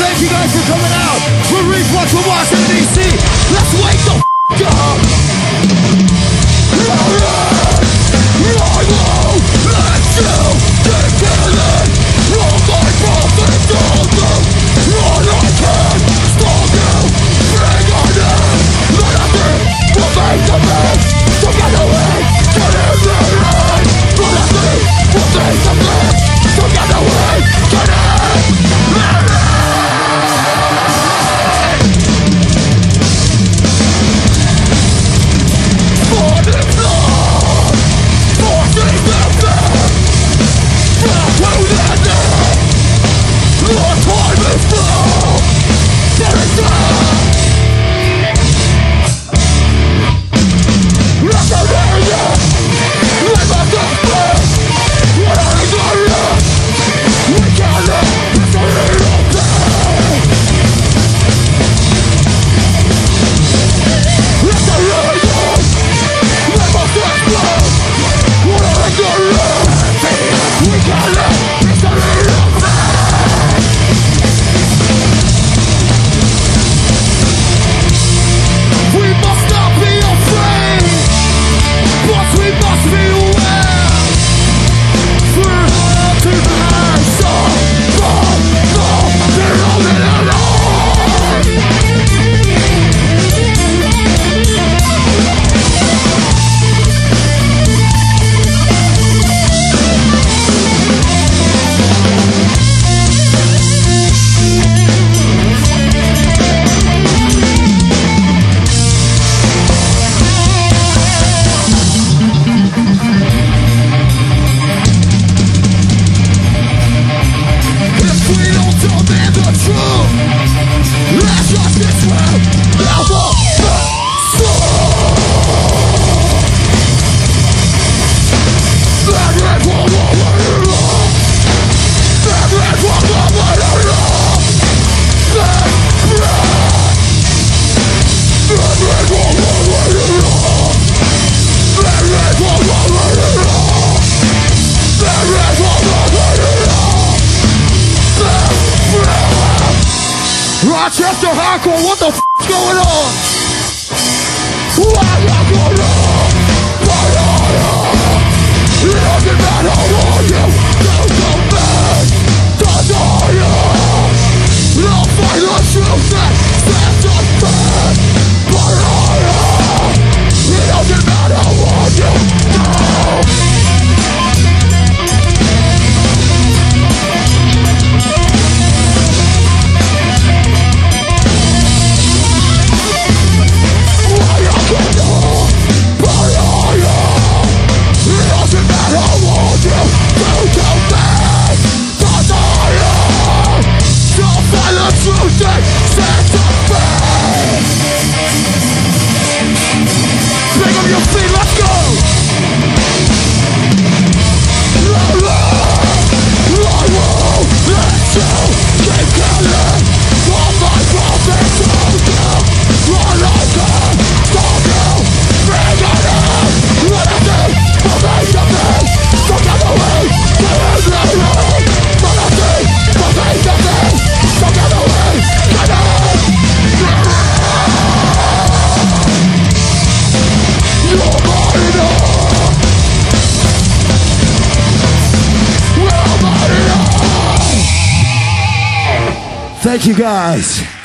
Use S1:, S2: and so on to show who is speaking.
S1: Thank you guys for coming out. We're Reflux from Washington, D.C. Let's wake the f*** up. Rochester Hardcore, what the f***'s going on? What's going on? It doesn't matter what you do to me. I'll find the truth that sets us free. It doesn't matter what you do. Thank you guys.